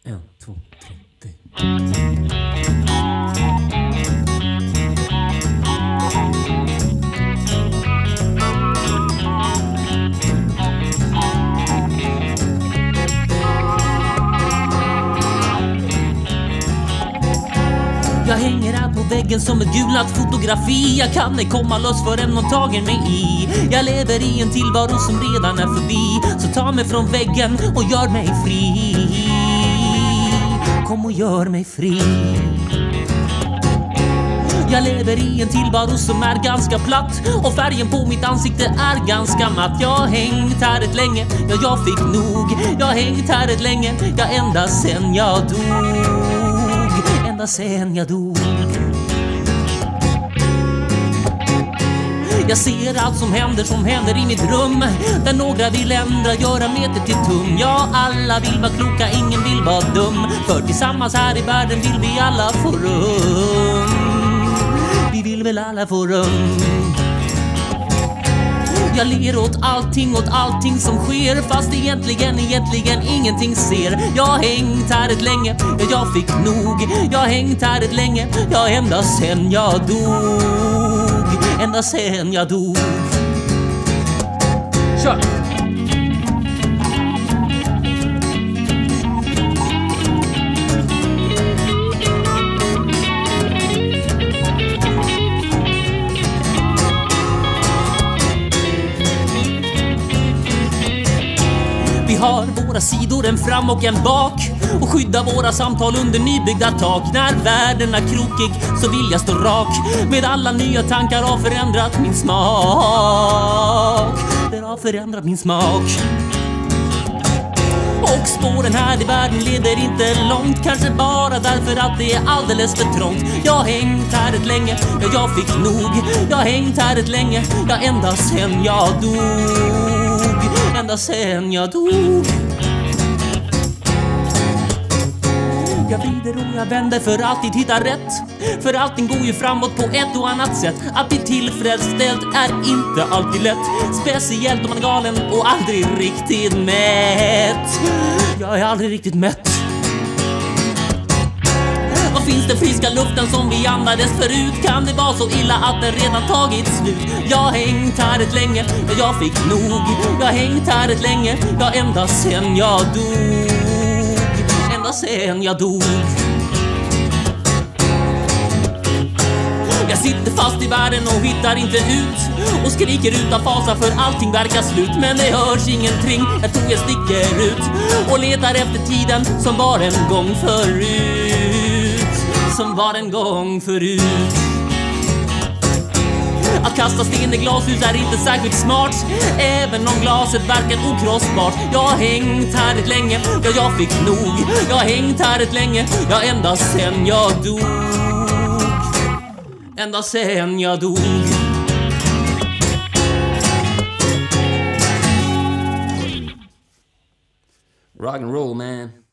1, 2, 3, 4. Jag hänger här på väggen som ett gulnat fotografi. Jag kan ej komma loss förrän någon tager mig i. Jag lever i en tillvaro som redan är förbi. Så ta mig från väggen och gör mig fri. Kom och gör mig fri. Jag lever i en tillvaro som är ganska platt. Och färgen på mitt ansikte är ganska matt. Jag har hängt här ett länge, ja jag fick nog. Jag har hängt här ett länge, ja ända sen jag dog. Ända sen jag dog. Jag ser allt som händer i mitt rum. Där några vill ändra, göra meter till tum. Ja, alla vill vara kloka, ingen vill vara dum. För tillsammans här i världen vill vi alla få rum. Vi vill väl alla få rum. Jag ler åt allting som sker. Fast egentligen ingenting ser. Jag har hängt här ett länge, ja jag fick nog. Jag har hängt här ett länge, ja ända sen jag dog. Ända sen jag dog. Kör! Vi har våra sidor, en fram och en bak. Och skydda våra samtal under nybyggda tak. När världen är krokig så vill jag stå rak. Med alla nya tankar har förändrat min smak. Det har förändrat min smak. Och spåren här i världen leder inte långt. Kanske bara därför att det är alldeles för trångt. Jag har hängt här ett länge, ja jag fick nog. Jag har hängt här ett länge, ja ända sen jag dog. Ända sen jag dog. Jag vrider och jag vänder för alltid hitta rätt. För allting går ju framåt på ett och annat sätt. Att bli tillfredsställd är inte alltid lätt. Speciellt om man är galen och aldrig riktigt mätt. Jag är aldrig riktigt mätt. Vad finns den friska luften som vi andades förut? Kan det vara så illa att den redan tagit slut? Jag har hängt här ett länge, ja jag fick nog. Jag har hängt här ett länge, ja ända sen jag dog. Ända sen jag dog. Jag sitter fast i världen och hittar inte ut. Och skriker ut av fasa för allting verkar slut. Men det hörs ingenting, jag tror jag sticker ut. Och letar efter tiden som var en gång förut. Som var en gång förut. Att kasta sten i glashus är inte särskilt smart. Även om glaset verkar okrossbart. Jag har hängt här ett länge, ja jag fick nog. Jag har hängt här ett länge, ja ända sen jag dog. Ända sen jag dog. Rock and roll, man.